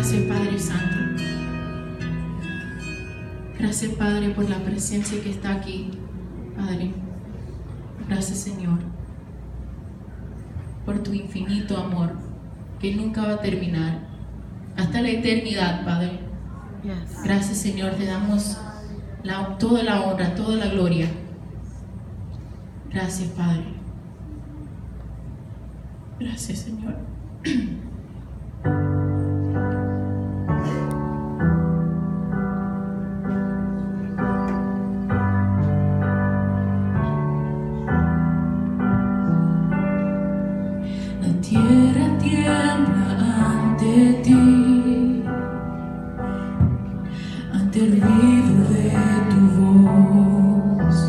Gracias, Padre Santo. Gracias, Padre, por la presencia que está aquí, Padre. Gracias, Señor, por tu infinito amor que nunca va a terminar hasta la eternidad, Padre. Yes. Gracias, Señor, te damos toda la honra, toda la gloria. Gracias, Padre. Gracias, Señor. La tierra tiembla ante ti, ante el ruido de tu voz.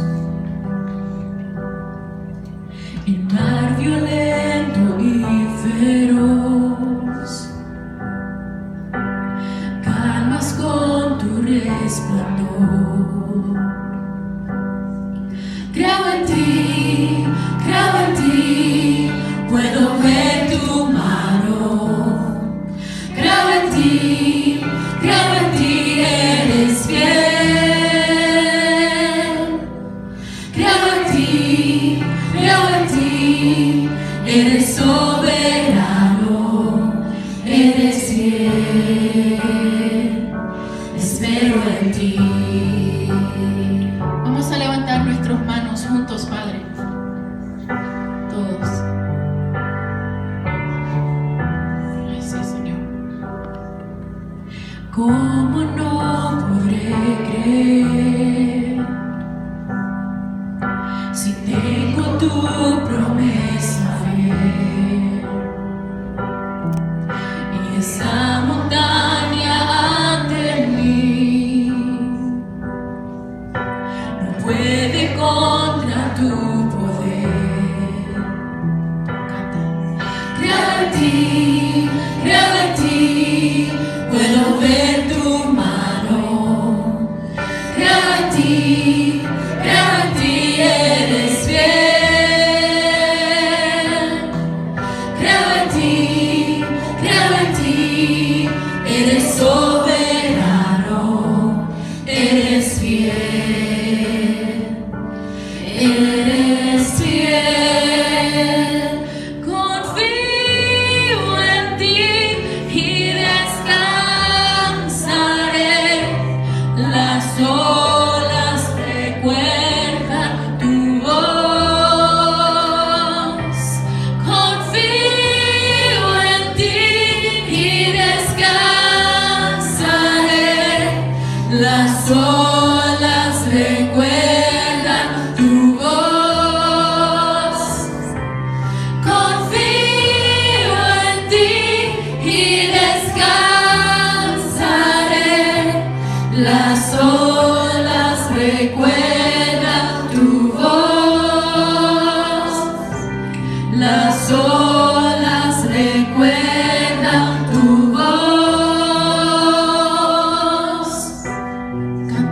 El mar violento y feroz, calmas con tu resplandor. Creo en ti, puedo ver tu mano. Creo en ti, eres fiel. Creo en ti, eres soberano, eres fiel. Espero en ti. Vamos a levantar nuestras manos juntos, Padre. Todos. Gracias, Señor. ¿Cómo no podré creer si tengo tu promesa fiel? Y esa montaña ante mí no puede contra tu poder. Creo en ti, puedo ver tu mano. Creo en ti, eres fiel. Creo en ti, eres soberano, eres fiel. Eres fiel, confío en ti y descansaré. Las olas recuerdan tu voz. Confío en ti y descansaré. Las olas recuerdan tu voz. Confío en ti y descansaré. Las olas recuerdan tu voz. Las olas recuerdan tu voz.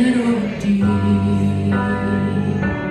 quiero a ti.